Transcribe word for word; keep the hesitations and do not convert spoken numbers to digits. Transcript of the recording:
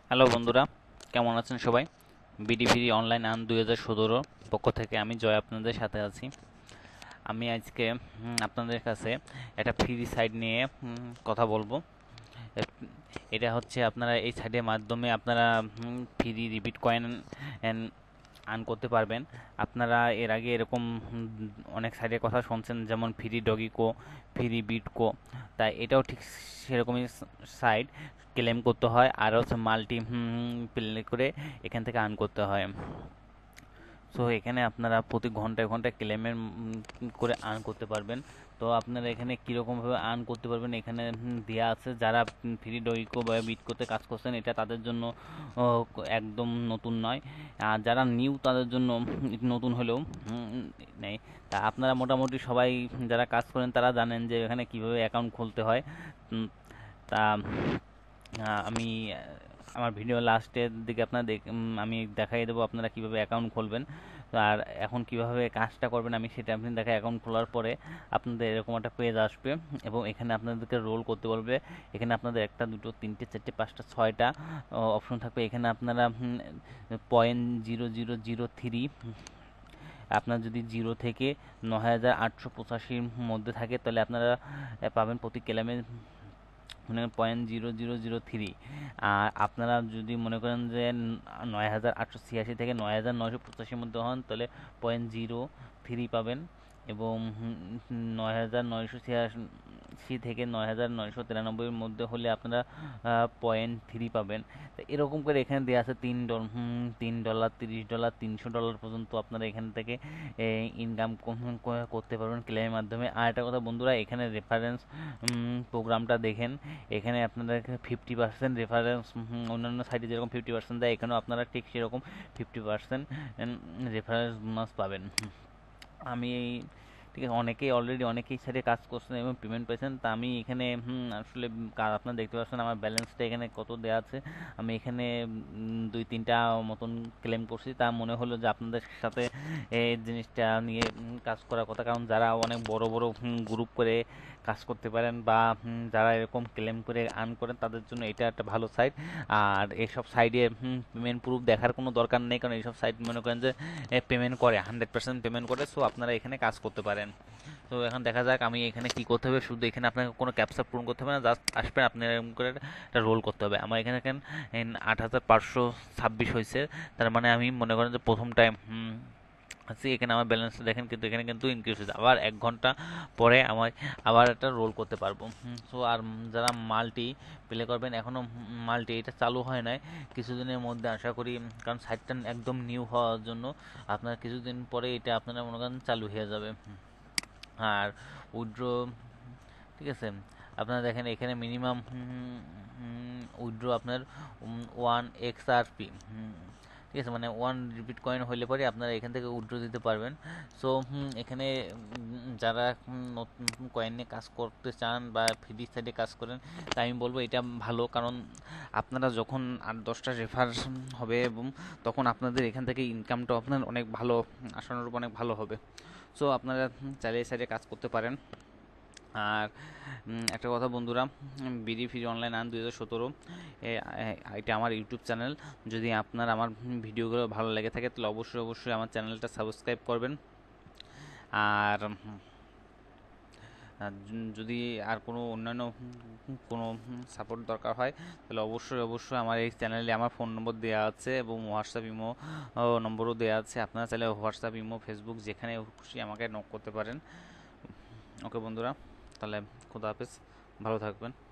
Hello বন্ধুরা, কেমন আছেন সবাই? বিডিভি অনলাইন আন দুই হাজার সতেরো পক্ষ থেকে আমি জয় আপনাদের সাথে আছি। আমি আজকে হুম, আপনাদের কাছে একটা ফ্রি সাইট নিয়ে হুম, কথা বলবো। এ- এটা হচ্ছে আপনারা এই সাইটের মাধ্যমে আপনারা ফ্রি রিপিট কয়েন আর্ন করতে পারবেন। আপনারা এর আগে এরকম হুম, অনেক সাইটের কথা শুনছেন, যেমন ফ্রি ডগিকো, ফ্রি বিটকো। তাই এটাও ঠিক সেরকমই সাইট। ক্লেম করতে হয় আর হচ্ছে মাল্টি প্লে করে এখান থেকে আর্ন করতে হয়। সো এখানে আপনারা প্রতি ঘন্টায় ঘন্টায় ক্লেমের করে আর্ন করতে পারবেন। তো আপনারা এখানে কীরকমভাবে আর্ন করতে পারবেন এখানে হুম, দেয়া আছে। যারা ফ্রি ডইকো বা বিটকোতে কাজ করছেন এটা তাদের জন্য ও, একদম নতুন নয়। আর যারা নিউ তাদের জন্য একটু নতুন হলেও হুম, নেই। তা আপনারা মোটামুটি সবাই যারা কাজ করেন তারা জানেন যে এখানে কিভাবে অ্যাকাউন্ট খুলতে হয়। উম, তা আহ, আমি আহ, আমার ভিডিও লাস্টের দিকে আপনার দেখ উম, আমি দেখাই দেবো আপনারা কিভাবে অ্যাকাউন্ট খুলবেন। তো আর এখন কিভাবে কাজটা করবেন আমি সেটা আপনি দেখা অ্যাকাউন্ট খোলার পরে আপনাদের এরকম একটা পেজ আসবে এবং এখানে আপনাদেরকে রোল করতে বলবে। এখানে আপনাদের একটা দুটো তিনটে চারটে পাঁচটা ছয়টা অপশন থাকবে। এখানে আপনারা point zero zero zero three, আপনার যদি জিরো থেকে নয় হাজার আটশো পঁচাশির মধ্যে থাকে তাহলে আপনারা আহ, পাবেন প্রতি ক্লেমে মানে point zero zero zero three. আর আপনারা যদি মনে করেন যে নয় হাজার আটশো ছিয়াশি থেকে নয় হাজার নয়শো পঁচাশির মধ্যে হন তাহলে পয়েন্ট জিরো থ্রি পাবেন। এবং নয় হাজার নয়শো ছিয়াশি থেকে নয় হাজার নয়শো তিরানব্বইয়ের মধ্যে হলে আপনারা পয়েন্ট থ্রি পাবেন। তো এরকম করে এখানে দেওয়া আছে তিন ডল তিন ডলার, তিরিশ ডলার, তিনশো ডলার পর্যন্ত আপনারা এখান থেকে ইনকাম করতে পারবেন ক্লেমের মাধ্যমে। আর একটা কথা বন্ধুরা, এখানে রেফারেন্স প্রোগ্রামটা দেখেন। এখানে আপনাদের ফিফটি পার্সেন্ট রেফারেন্স, অন্যান্য সাইটে যেরকম ফিফটি পার্সেন্ট দেয় এখানেও আপনারা ঠিক সেরকম ফিফটি পার্সেন্ট রেফারেন্স বোনাস পাবেন। আমি এই ঠিক আছে, অনেকেই অলরেডি অনেকেই সাইটে কাজ করছেন এবং পেমেন্ট পেয়েছেন। তা আমি এখানে হুম, আসলে কা- আপনারা দেখতে পাচ্ছেন আমার ব্যালেন্সটা এখানে কত দেওয়া আছে। আমি এখানে উম, দুই তিনটা মতন ক্লেম করছি। তা মনে হলো যে আপনাদের সাথে এই জিনিসটা নিয়ে উম, কাজ করার কথা, কারণ যারা অনেক বড় বড় গ্রুপ করে কাজ করতে পারেন বা হুম, যারা এরকম ক্লেম করে আর্ন করেন তাদের জন্য এটা একটা ভালো সাইট। আর এইসব সাইডে পেমেন্ট প্রুফ দেখার কোনো দরকার নেই, কারণ এইসব সাইট মনে করেন যে পেমেন্ট করে, হান্ড্রেড পার্সেন্ট পেমেন্ট করে। সো আপনারা এখানে কাজ করতে পারেন। তো এখন দেখা যাক আমি এখানে কি করতে হবে। শুধু এখানে আপনাকে কোনো ক্যাপচা পূরণ করতে হবে না, জাস্ট আসবেন আপনি এরকম করে একটা রোল করতে হবে। আমার এখানে দেখেন আট হাজার পাঁচশো ছাব্বিশ হয়েছে। তার মানে আমি মনে করেন যে প্রথম টাইম আছি এখানে আমার ব্যালেন্সটা দেখেন, কিন্তু এখানে কিন্তু ইনক্রিজ হয়েছে। আবার এক ঘন্টা পরে আমার আবার একটা রোল করতে পারবো। সো আর উম যারা মাল্টি প্লে করবেন, এখনও মাল্টি এটা চালু হয় নাই, কিছুদিনের মধ্যে আশা করি। উম, কারণ সাইটটা একদম নিউ হওয়ার জন্য আপনার কিছুদিন পরে এটা আপনারা মনে করেন চালু হয়ে যাবে। আর উইথড্র, ঠিক আছে, আপনারা দেখেন এখানে মিনিমাম উইথড্র আপনার ওয়ান এক্স আর পি, ঠিক আছে, মানে ওয়ান রিপিট কয়েন হইলে পরে আপনারা এখান থেকে উইথড্র দিতে পারবেন। সো এখানে উম, যারা উম, নতুন কয়েন নিয়ে কাজ করতে চান বা ফ্রি সাইডে কাজ করেন, তাই আমি বলবো এটা ভালো। কারণ আপনারা যখন আট দশটা রেফার হবে এবং তখন আপনাদের এখান থেকে ইনকামটা আপনার অনেক ভালো, আশানুরূপ অনেক ভালো হবে। সো আপনারা হুম, চাইলে এই সাইডে কাজ করতে পারেন। আর উম, একটা কথা বন্ধুরা, বিডি ফ্রি অনলাইন আন দুই হাজার সতেরো এটা আমার ইউটিউব চ্যানেল। যদি আপনার আমার ভিডিওগুলো ভালো লেগে থাকে তাহলে অবশ্যই অবশ্যই আমার চ্যানেলটা সাবস্ক্রাইব করবেন। আর উম, আর য- যদি আর কোনো অন্যান্য উম, কোনো সাপোর্ট দরকার হয় তাহলে অবশ্যই অবশ্যই আমার এই চ্যানেলে আমার ফোন নম্বর দেওয়া আছে এবং হোয়াটসঅ্যাপ ইমো নম্বরও দেওয়া আছে। আপনারা চাইলে হোয়াটসঅ্যাপ ইমো ফেসবুক যেখানে খুশি আমাকে নক করতে পারেন। ওকে বন্ধুরা, তাহলে খুদা হাফেজ, ভালো থাকবেন।